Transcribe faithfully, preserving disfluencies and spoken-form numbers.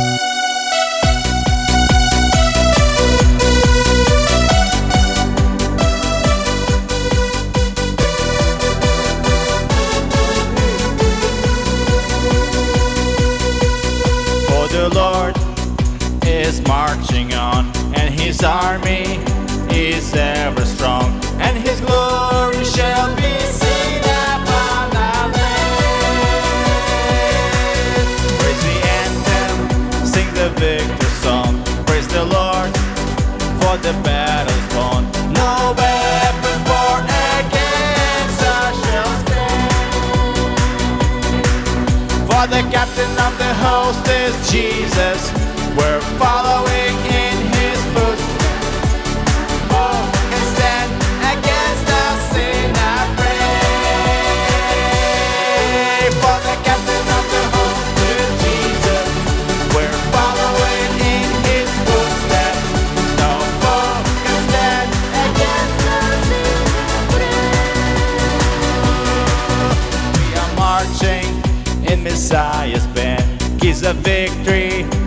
The Lord is marching on, and His army is ever strong, and His glory shall be seen upon the land. Praise the anthem, sing the victor song. Praise the Lord, for the battle's won. No weapon formed against us shall stand. For the captain of the host is Jesus, we're following in His footsteps. Oh, can stand against us in our pray. For the captain of the host is Jesus, we're following in His footsteps. No foe can stand against us in our pray. We are marching in Messiah's band, keys of victory